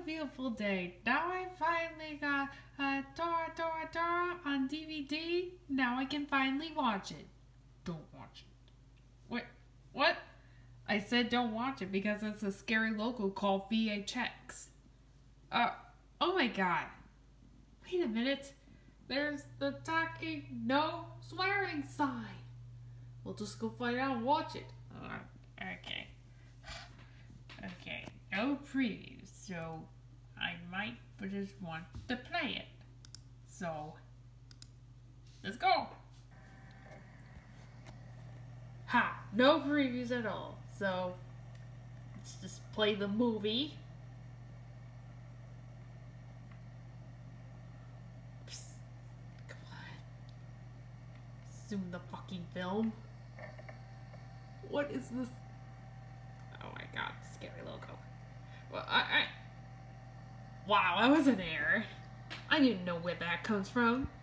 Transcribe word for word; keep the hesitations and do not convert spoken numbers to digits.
beautiful day. Now I finally got uh, Tora, Tora, Tora on D V D. Now I can finally watch it. Don't watch it. What? What? I said don't watch it because it's a scary logo called T H X. Uh, oh my god. Wait a minute. There's the talking no swearing sign. We'll just go find out and watch it. Uh, okay. Okay, no previews, so I might just want to play it. So, let's go! Ha! No previews at all, so let's just play the movie. Psst. Come on. Zoom the fucking film. What is this? Oh my god, scary logo. Well, I, I... Wow, that was an error. I didn't know where that comes from.